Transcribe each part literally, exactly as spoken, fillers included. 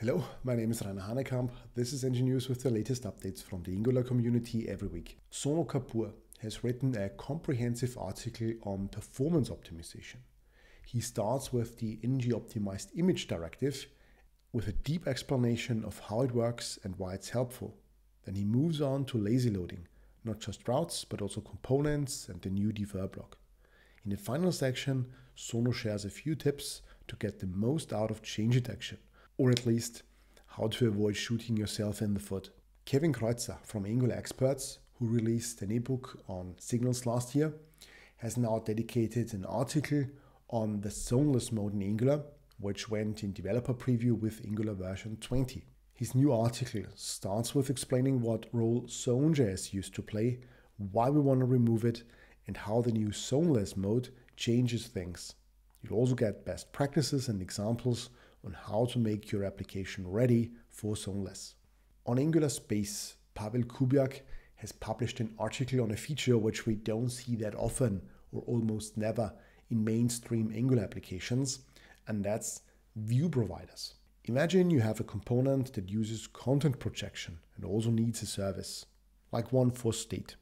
Hello, my name is Rainer Hanekamp. This is Engineer News with the latest updates from the Angular community every week. Sonu Kappor has written a comprehensive article on performance optimization. He starts with the NgOptimizedImage directive with a deep explanation of how it works and why it's helpful. Then he moves on to lazy loading, not just routes, but also components and the new defer block. In the final section, Sonu shares a few tips to get the most out of change detection, or at least how to avoid shooting yourself in the foot. Kevin Kreuzer from Angular Experts, who released an ebook on signals last year, has now dedicated an article on the zoneless mode in Angular, which went in developer preview with Angular version twenty. His new article starts with explaining what role Zone.js used to play, why we want to remove it, and how the new zoneless mode changes things. You'll also get best practices and examples on how to make your application ready for zoneless. On Angular Space, Pawel Kubiak has published an article on a feature which we don't see that often or almost never in mainstream Angular applications, and that's viewProviders. Imagine you have a component that uses content projection and also needs a service, like one for state.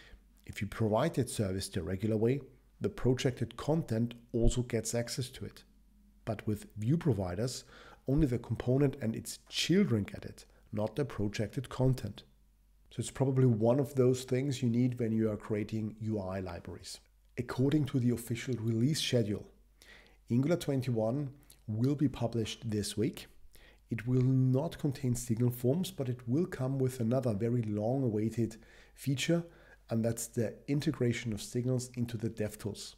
If you provide that service the regular way, the projected content also gets access to it. But with viewProviders, only the component and its children get it, not the projected content. So it's probably one of those things you need when you are creating U I libraries. According to the official release schedule, Angular twenty-one will be published this week. It will not contain signal forms, but it will come with another very long-awaited feature, and that's the integration of signals into the DevTools.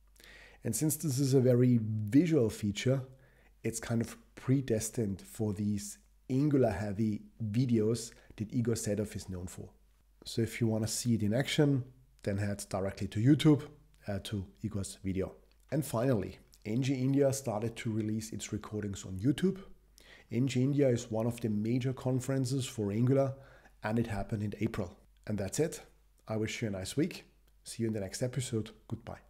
And since this is a very visual feature, it's kind of predestined for these Angular-heavy videos that Igor Sedov is known for. So if you want to see it in action, then head directly to YouTube, uh, to Igor's video. And finally, N G India started to release its recordings on YouTube. N G India is one of the major conferences for Angular, and it happened in April. And that's it. I wish you a nice week. See you in the next episode. Goodbye.